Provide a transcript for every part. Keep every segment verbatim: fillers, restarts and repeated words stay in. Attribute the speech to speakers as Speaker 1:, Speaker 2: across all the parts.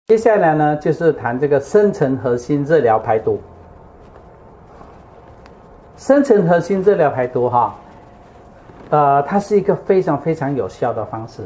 Speaker 1: 接下来呢，就是谈这个深层核心热疗排毒。深层核心热疗排毒哈，呃，它是一个非常非常有效的方式。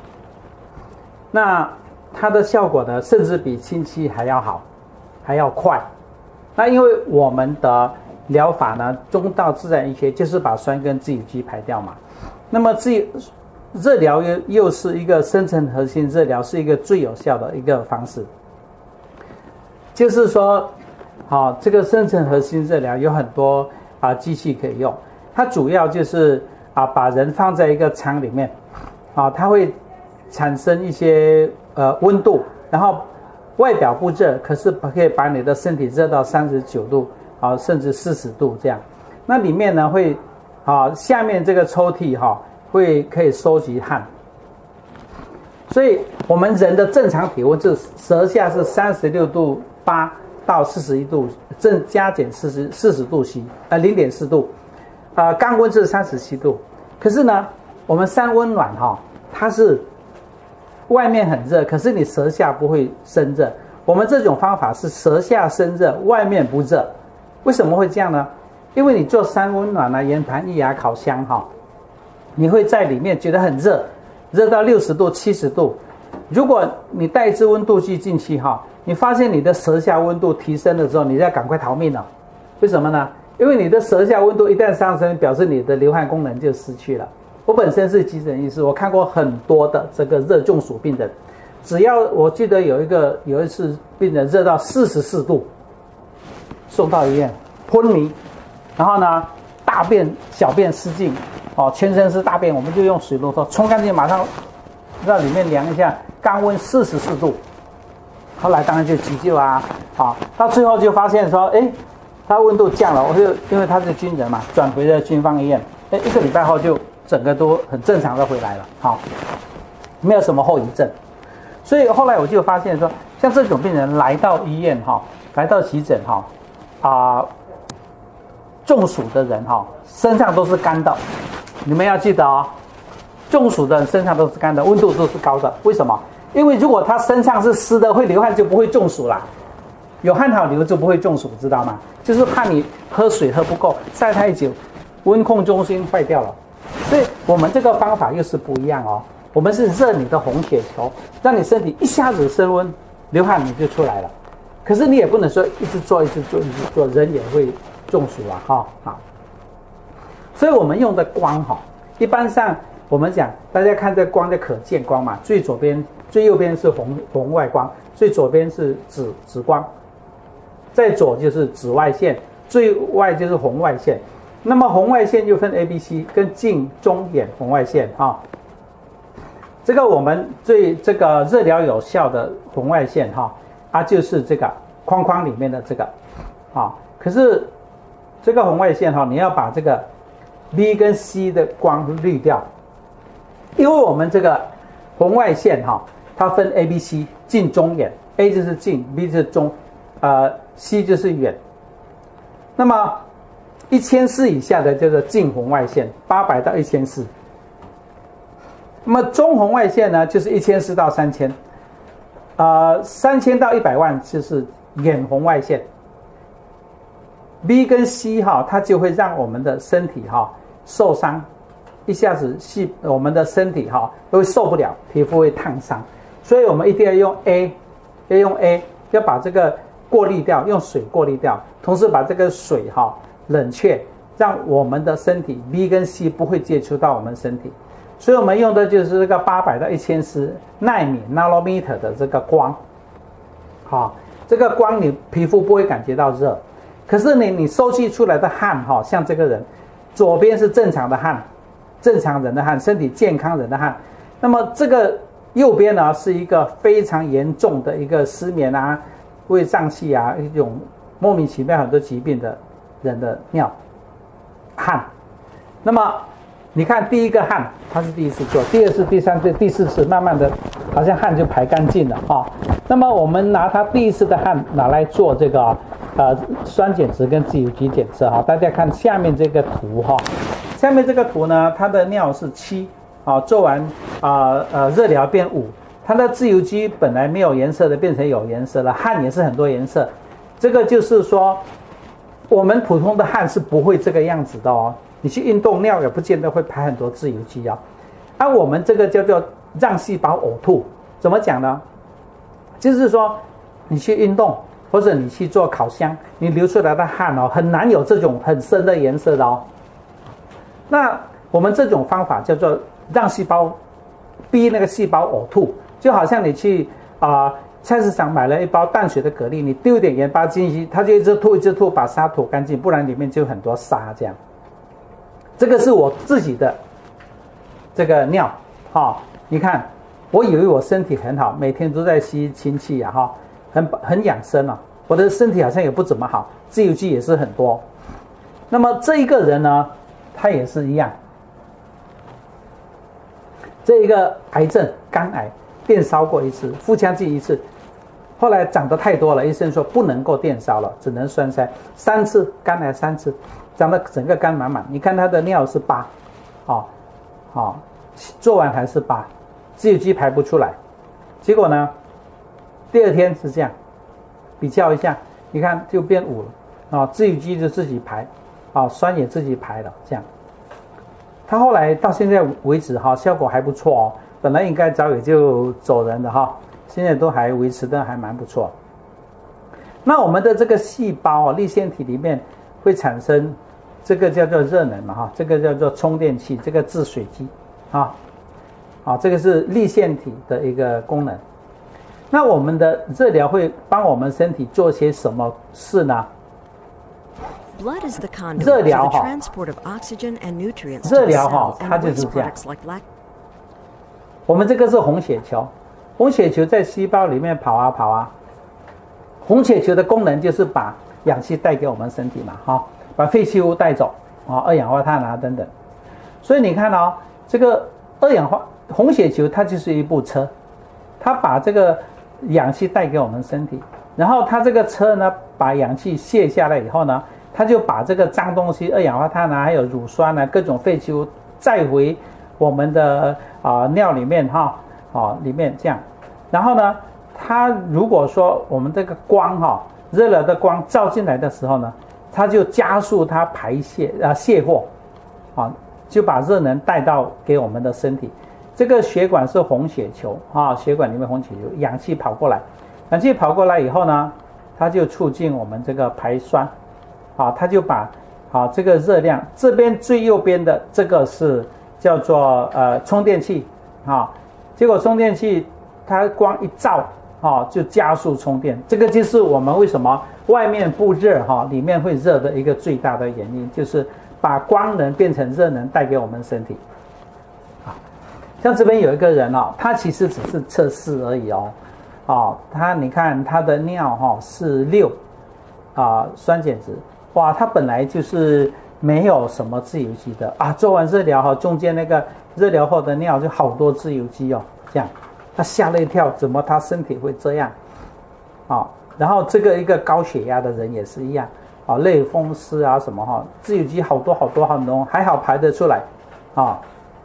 Speaker 1: 那它的效果呢，甚至比清气还要好，还要快。那因为我们的疗法呢，中道自然医学就是把酸跟自由基排掉嘛。那么自由热疗又又是一个深层核心热疗，是一个最有效的一个方式。就是说，好、哦，这个深层核心热疗有很多啊机器可以用，它主要就是啊把人放在一个舱里面，啊，它会产生一些呃温度，然后外表不热，可是可以把你的身体热到三十九度啊，甚至四十度这样。那里面呢会啊下面这个抽屉哈、啊。会可以收集汗，所以我们人的正常体温是舌下是三十六度八到四十一度，正加减四十四十度 C， 呃零点四度，呃肛温是三十七度。可是呢，我们三温暖哈、哦，它是外面很热，可是你舌下不会生热。我们这种方法是舌下生热，外面不热。为什么会这样呢？因为你做三温暖啊、盐盘、液压、烤箱哈、哦。你会在里面觉得很热，热到六十度、七十度。如果你带一支温度计进去哈，你发现你的舌下温度提升的时候，你要赶快逃命了。为什么呢？因为你的舌下温度一旦上升，表示你的流汗功能就失去了。我本身是急诊医师，我看过很多的这个热中暑病人，只要我记得有一个有一次病人热到四十四度，送到医院昏迷，然后呢大便小便失禁。哦，全身是大便，我们就用水龙头冲干净，马上让里面量一下，肛温四十四度。后来当然就急救啊，啊，到最后就发现说，哎，他温度降了，我就因为他是军人嘛，转回了军方医院，哎，一个礼拜后就整个都很正常的回来了，好、哦，没有什么后遗症。所以后来我就发现说，像这种病人来到医院哈、哦，来到急诊哈，啊、呃，中暑的人哈、哦，身上都是干的。你们要记得哦，中暑的人身上都是干的，温度都是高的。为什么？因为如果他身上是湿的，会流汗就不会中暑啦。有汗好流就不会中暑，知道吗？就是怕你喝水喝不够，晒太久，温控中心坏掉了。所以我们这个方法又是不一样哦。我们是热你的红血球，让你身体一下子升温，流汗你就出来了。可是你也不能说一直做一直做一直做，人也会中暑啊！哈、哦、好。所以我们用的光哈，一般上我们讲，大家看这光的可见光嘛，最左边、最右边是红红外光，最左边是紫紫光，再左就是紫外线，最外就是红外线。那么红外线就分 A、B、C， 跟近、中、远红外线哈。这个我们最这个热疗有效的红外线哈，啊就是这个框框里面的这个啊。可是这个红外线哈，你要把这个B 跟 C 的光滤掉，因为我们这个红外线哈，它分 A、B、C， 近、中、远。A 就是近 ，B 就是中，呃 ，C 就是远。那么一千四以下的叫做近红外线，八百到一千四。那么中红外线呢，就是一千四到三千，呃，三千到一百万就是远红外线。B 跟 C 哈，它就会让我们的身体哈受伤，一下子细我们的身体哈都会受不了，皮肤会烫伤，所以我们一定要用 A， 要用 A， 要把这个过滤掉，用水过滤掉，同时把这个水哈冷却，让我们的身体 B 跟 C 不会接触到我们身体，所以我们用的就是这个八百到一千四纳米 nanometer 的这个光，好，这个光你皮肤不会感觉到热。可是你你收集出来的汗哈，像这个人，左边是正常的汗，正常人的汗，身体健康人的汗。那么这个右边呢，是一个非常严重的一个失眠啊、胃胀气啊一种莫名其妙很多疾病的人的尿汗。那么你看第一个汗，他是第一次做，第二次、第三次、第四次，慢慢的，好像汗就排干净了啊、哦。那么我们拿他第一次的汗拿来做这个。呃，酸碱值跟自由基检测哈，大家看下面这个图哈，下面这个图呢，它的尿是七，啊，做完啊呃热疗变五， 它的自由基本来没有颜色的变成有颜色了，汗也是很多颜色。这个就是说，我们普通的汗是不会这个样子的哦。你去运动，尿也不见得会排很多自由基啊。而我们这个叫做让细胞呕吐，怎么讲呢？就是说，你去运动或者你去做烤箱，你流出来的汗哦，很难有这种很深的颜色的哦。那我们这种方法叫做让细胞逼那个细胞呕吐，就好像你去啊、呃、菜市场买了一包淡水的蛤蜊，你丢一点盐巴进去，它就一直吐一直吐，把沙吐干净，不然里面就很多沙这样。这个是我自己的这个尿，哈、哦，你看，我以为我身体很好，每天都在吸氢气啊，哈、哦，很很养生啊，我的身体好像也不怎么好，自由基也是很多。那么这一个人呢，他也是一样，这一个癌症肝癌电烧过一次，腹腔镜一次，后来长得太多了，医生说不能够电烧了，只能栓塞三次，肝癌三次，长得整个肝满满。你看他的尿是八，哦，哦，做完还是八，自由基排不出来，结果呢，第二天是这样，比较一下，你看就变五了，啊、哦，自由基就自己排，啊、哦，酸也自己排了，这样。他后来到现在为止哈，效果还不错哦。本来应该早也就走人的哈，现在都还维持的还蛮不错。那我们的这个细胞哦，粒线体里面会产生这个叫做热能嘛哈，这个叫做充电器，这个制水机啊，啊，这个是粒线体的一个功能。那我们的热疗会帮我们身体做些什么事呢？热疗哈，热疗哈，它就是这样。我们这个是红血球，红血球在细胞里面跑啊跑啊。红血球的功能就是把氧气带给我们身体嘛，哈，把废弃物带走啊，二氧化碳啊等等。所以你看哦，这个二氧化红血球它就是一部车，它把这个氧气带给我们身体，然后它这个车呢，把氧气卸下来以后呢。它就把这个脏东西，二氧化碳啊，还有乳酸啊，各种废弃物载回我们的啊、呃、尿里面哈，啊里面这样。然后呢，它如果说我们这个光哈，热了的光照进来的时候呢，它就加速它排泄啊卸货，啊就把热能带到给我们的身体。这个血管是红血球啊，血管里面红血球，氧气跑过来，氧气跑过来以后呢，它就促进我们这个排酸。啊，它就把啊这个热量，这边最右边的这个是叫做呃充电器啊，结果充电器它光一照啊就加速充电，这个就是我们为什么外面不热哈、啊，里面会热的一个最大的原因，就是把光能变成热能带给我们身体。啊，像这边有一个人哦，他其实只是测试而已哦，哦，他你看他的尿哈、哦、是六啊酸碱值。哇，它本来就是没有什么自由基的啊！做完热疗哈，中间那个热疗后的尿就好多自由基哦，这样，他吓了一跳，怎么他身体会这样？啊，然后这个一个高血压的人也是一样啊，类风湿啊什么哈，自由基好多好多好多，还好排得出来啊。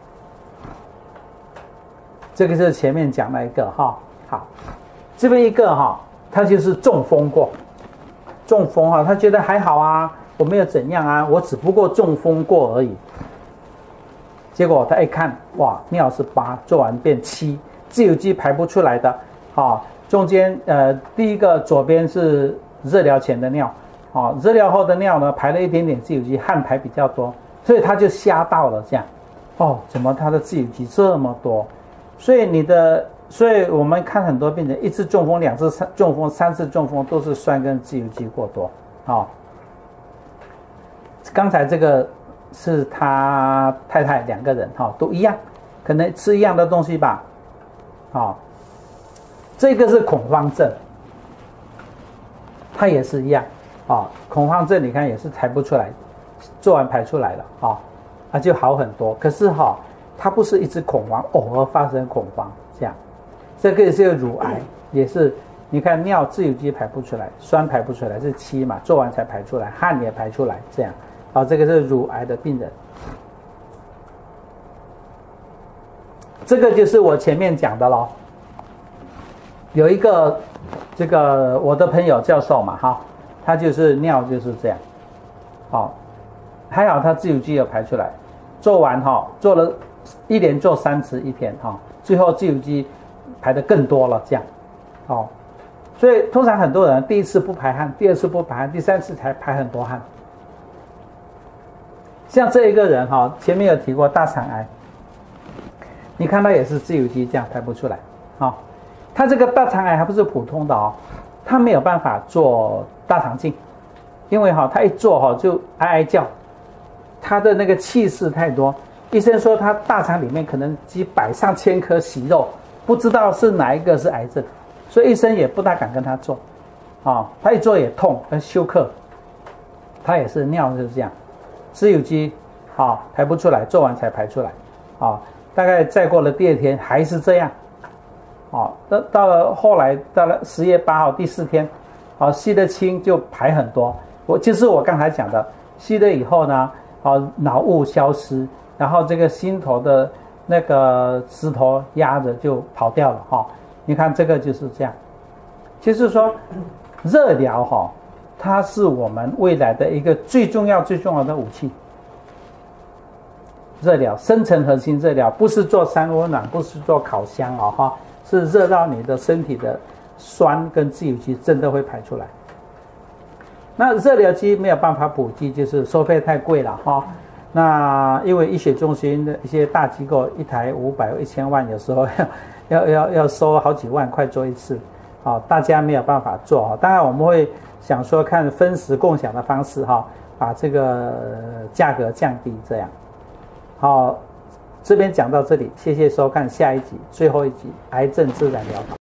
Speaker 1: 这个是前面讲了一个哈，好，这边一个哈，他就是中风过。中风啊，他觉得还好啊，我没有怎样啊，我只不过中风过而已。结果他一看，哇，尿是八，做完变七，自由基排不出来的，啊，中间呃第一个左边是热疗前的尿，啊，热疗后的尿呢排了一点点自由基，汗排比较多，所以他就吓到了这样，哦，怎么他的自由基这么多？所以你的。所以我们看很多病人，一次中风、两次中风、三次中风，都是酸跟自由基过多。哦，刚才这个是他太太两个人，哈、哦，都一样，可能吃一样的东西吧。哦，这个是恐慌症，他也是一样。哦，恐慌症你看也是排不出来，做完排出来了，哦，啊就好很多。可是哈、哦，他不是一直恐慌，偶尔发生恐慌这样。这个是乳癌，也是你看尿自由基排不出来，酸排不出来是七嘛，做完才排出来，汗也排出来，这样，啊，这个是乳癌的病人。这个就是我前面讲的咯， 有一个这个我的朋友教授嘛，哈，他就是尿就是这样，好，还好他自由基有排出来，做完哈，做了一连做三次一天哈，最后自由基排的更多了这样，哦，所以通常很多人第一次不排汗，第二次不排汗，第三次才排很多汗。像这一个人哈，前面有提过大肠癌，你看他也是自由基这样排不出来，啊。他这个大肠癌还不是普通的哦，他没有办法做大肠镜，因为哈他一做哈就哀哀叫，他的那个气势太多，医生说他大肠里面可能几百上千颗息肉，不知道是哪一个是癌症，所以医生也不大敢跟他做，啊，他一做也痛，要休克，他也是尿就是这样，自由基啊排不出来，做完才排出来，啊，大概再过了第二天还是这样。哦，到到了后来，到了十月八号第四天，哦，吸得清就排很多。我就是我刚才讲的，吸了以后呢，哦，脑雾消失，然后这个心头的那个石头压着就跑掉了哈、哦。你看这个就是这样，就是说热疗哈、哦，它是我们未来的一个最重要最重要的武器。热疗，深层核心热疗，不是做三温暖，不是做烤箱哦哈。是热到你的身体的酸跟自由基真的会排出来。那热疗机没有办法普及，就是收费太贵了哈。那因为医学中心的一些大机构，一台五百、一千万，有时候要要要要收好几万块做一次，啊，大家没有办法做哈。当然我们会想说看分时共享的方式哈，把这个价格降低这样。好。这边讲到这里，谢谢收看下一集，最后一集癌症自然疗法。